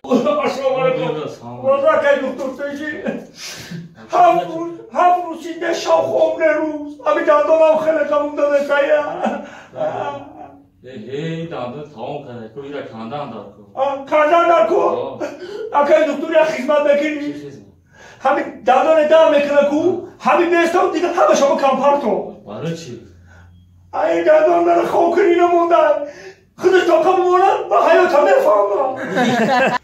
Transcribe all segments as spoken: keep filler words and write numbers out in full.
السلام علیکم. وضع که دکتر تیجی هفت روز هفت روز سینده شاو خمره روز همی دندانم خیلی کمون داده تایه هی دندان تمام کنه که ایره کندن دار کن کندن دار کن اگه دکتر یا خدمت بکنی همی دندان در میکنه کو همی بیستم دیگه همه شما کمپار تو برای چی؟ این دندان در خواه کنی نموندن خودش تا کم مونن با حیات همه فهمم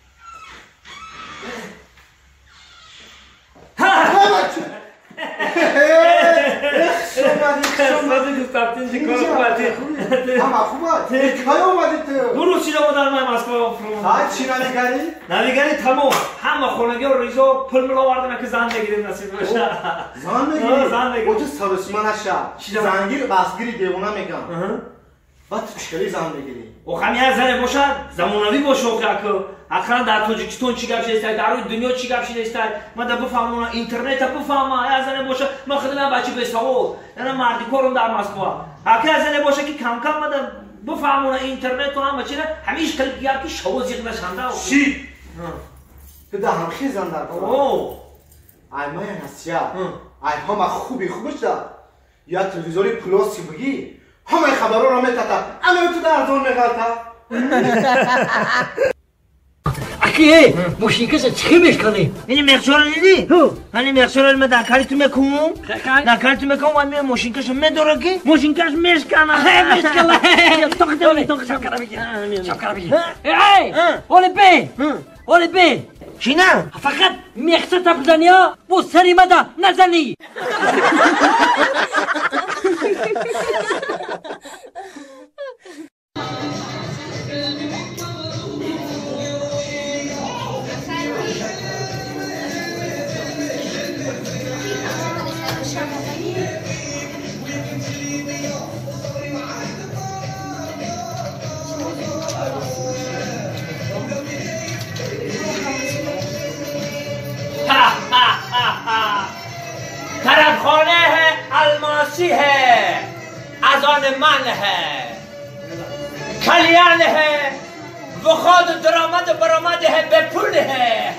Ama خوبه کی اومدی تو؟ دو روز چیزا بودن من مسکو فرم ها چی نمیگری؟ نمیگری تمام همه خونگی و ریزا پل ملا وردن که زن بگیریم نصیب بشه زن بگیری؟ زن بگیریم اوجه سرسیما نشه زنگیر بسگیری دیوونه میگم بعد مشکلی زن بگیری و خمیه زن باشد زمانوی باشه که اخرا در تاجیکستان چی گپ شده در روی دنیا چی گپ شده من در بفهمم اینترنت بفهمم یا زن باشه من خدمت بچه بساو نه مردی کارم در مسکو اگه زن باشه که کم کم من بفهمم اینترنت و همه چی همیشه کلی گپ که شو زیغ نشنده چی تو ده هم خیزن در کار اوه ای ما نسیا ای همه خوبی خوبش دار یا تلویزیونی پلاسی بگی همه خبرها را میتتا اما تو در زون نگلتا اکی موشینکش چی میشکنی؟ این مخشور نیدی؟ این مخشور من در کاری تو میکنم در کاری تو میکنم و من موشینکش میداره که موشینکش میشکنه میشکنه تو خدمت تو شب کرا بگی شب کرا بگی ای اولی بی اولی بی چی نه؟ فقط میخسه تا بزنی ها بو سری مده نزنی طرفخانه ہے الماسی ہے اذان من ہے کلیان ہے وخاد درآمد و برآمد ہے به پول ہے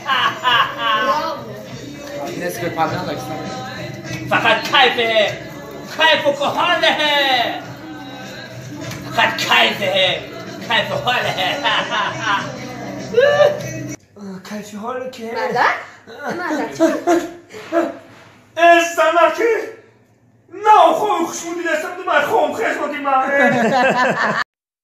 فقط کیف ہے کیف و کحال ہے فقط کیف ہے کیف و حال ہے کیف حال که مردن؟ مردن استنى كي نو خوي خشودي دستم دو ما خوم خشودي ما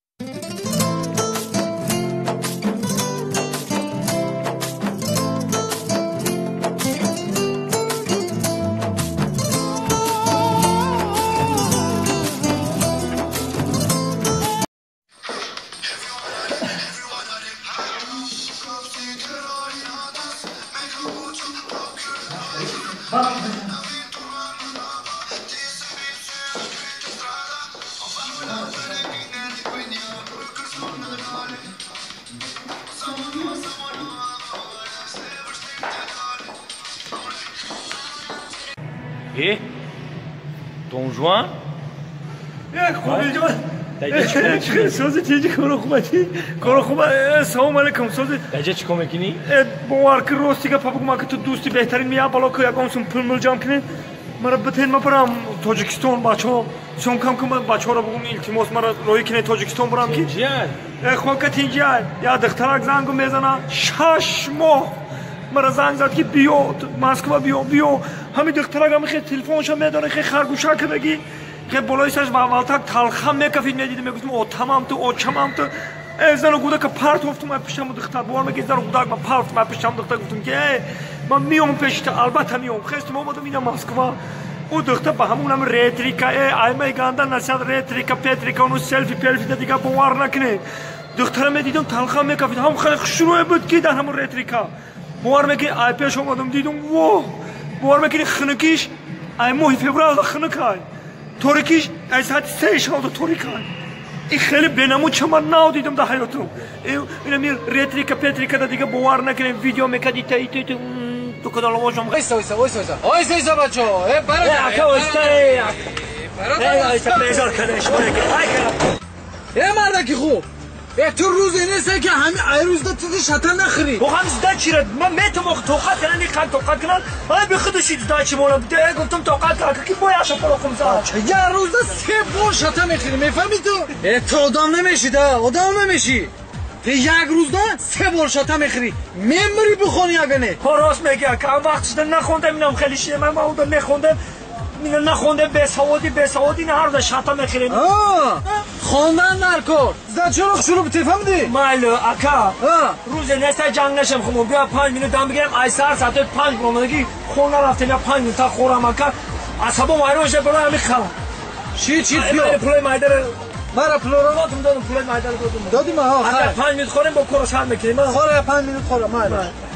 ايه دون جوان يا خوبي جوان دیگه چیکار سوزی تیجی کارو خوبه چی کارو خوبه سلام علیکم سوزی دیگه چیکار میکنی باور که راستی که پاپا ما که تو دوستی بهترین میا بالا که یکم سون پول مل جام کنه مرا بتین ما برام تاجیکستان بچه‌ها شون کم کم بچه‌ها رو بگم التماس مرا روی کنه تاجیکستان برام کی ای خود که تیجی یا دخترک زنگو میزنه شش ماه مرا زنگ زد که بیا مسکو بیا بیا همین دخترک هم خیلی تلفنش میداره خیلی خرگوشه که بگی که بالای سرش اول تا تلخم میکفید میدیدم میگفتم او تمام تو او چمام تو زن گوده که پرت افتم پیشم دختر بار میگه زن گوده من پرت من پیشم دختر گفتم که من میام پیش تو البته میام خواستم اومدم اینم مسکو او دختر به همونم ریتریکا ای مای گاندا نشد ریتریکا پتریکا اونو سلفی پلفی دیگه باور نکنه دخترم میدیدم تلخم میکفید هم خیلی شروع بود که در همون ریتریکا باور میگه ای پیش اومدم دیدم واه باور میگه خنکیش ای ماه فوریه خنکای تورکیش از ساعت سه شب تورکای این خیلی بنمون چما ناو دیدم در حیاتم اینا میر ریتریکا پتریکا دیگه باور نکنه ویدیو میکردی تا ایت ایت تو کدال واشم وایسا وایسا وایسا وایسا وایسا بچو ای برا ای وایسا ای وایسا پلیزار کنه شما که ای ای مردکی خوب تو روز نیست که همین ای روز ده تو شطر نخری او هم زده چیره من میتونم وقت توقت کنن این خند توقت کنن های به خودشی زده چی مولا بده گفتم توقت کنن که باید اشا پلا خمزه یه روز ده سه بار شطر میخری میفهمی تو؟ تو آدم نمیشی ده آدم نمیشی تو یک روز ده سه بار شطر میخری میمری بخونی اگه نه ها راست میگه که اون وقت شده نخوندم اینم خیلی شیه من با اون نخوندم اینو نخوندم به سوادی به سوادی نه هر ده شطر میخریم آه خوندن نرکن زد چرا شروع بتی فهمدی؟ مالو اکا روز نسته جنگ نشم خمون بیا پنج مینوت دم بگیرم ای سر ساعت پنج برامدگی خونه رفتم یا پنج مینوت تا خورم اکا عصبا وایرون شد برای همین خلم چی چی بیا پلوی مایدر مرا پلورا دادم دادم پلوی مایدر دادم دادیم ها اگر خیر پنج مینوت خوریم با کورش هم میکنیم خوره پنج مینوت خوره مایل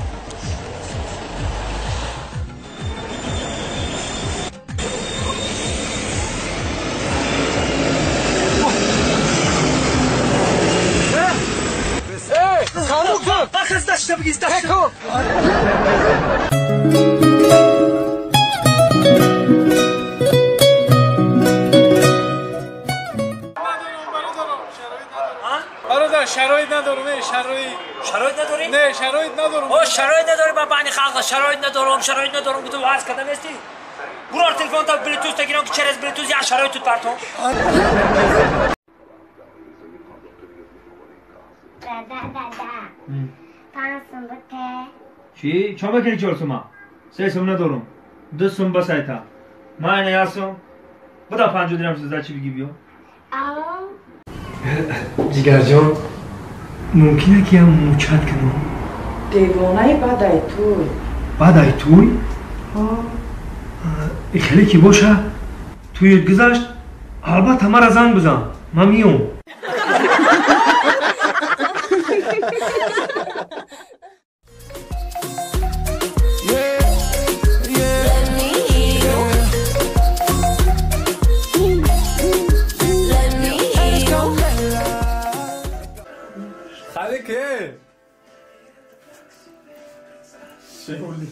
خاموش کن بخز داشته بگیز داشته کن برادر شرایط ندارم نه شرایط شرایط نداری؟ نه شرایط ندارم او شرایط نداری با بانی خلق شرایط ندارم شرایط ندارم گفتم واس کدام استی برو تلفن تا بلوتوث تا گیرم که چرا بلوتوث یا شرایط تو پرتو دادا دادا پنج سوم بته چی؟ چه میکنی چهار سوم؟ سه سوم ندارم دو سوم بس ایتا ما اینه یاسم بدا پنجو دیرم سوزا چی بگی بیو جگر جان ممکنه که هم موچت کنم دیوانه بدای توی بدای توی؟ خیلی کی باشه توی گذاشت البته مرا زنگ بزن من میام خاله که شغلی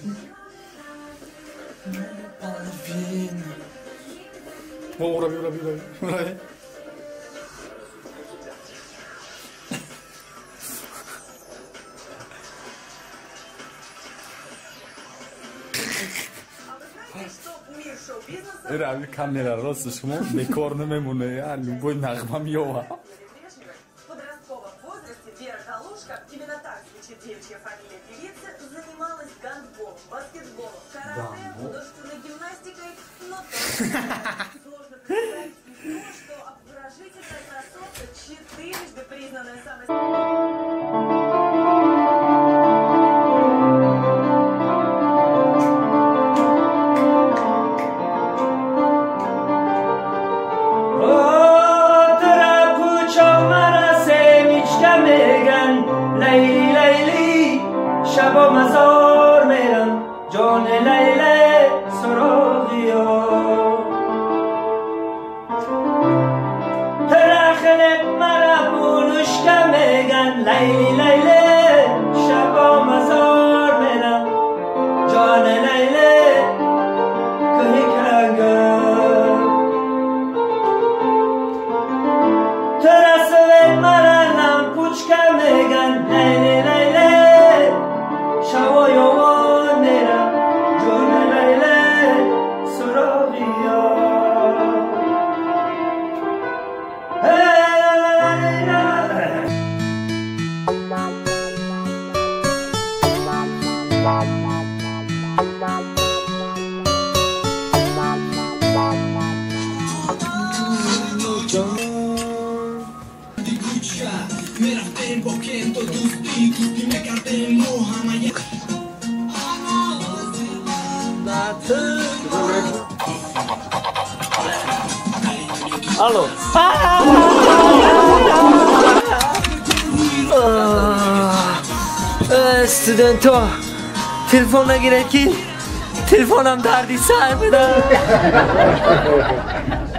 برو بیا بیا بیا این کاملا راست شما بکار نمیمونه یعنی باید نغمه میوه подростковом возрасте Вера Галушка, именно так звучит девичья фамилия певицы, занималась гандболом, баскетболом, карате, художественной гимнастикой, но тоже сложно представить то, что обворожительная красотка, четырежды признанная самой... لیلی لیلی شبا مزار میرم جان لیلی سراغیا ترخل مرا بولوشکه میگن لیلی لیلی شبا مزار میرم جان لیلی کهی کنگم ترسل مرا نم پوچکه میگن لیلی لیلی شبا یوان میرم جان لیلی سراغیا Alô? استودنتو تلفن نگیره کی؟ تلفنم دردی سر بده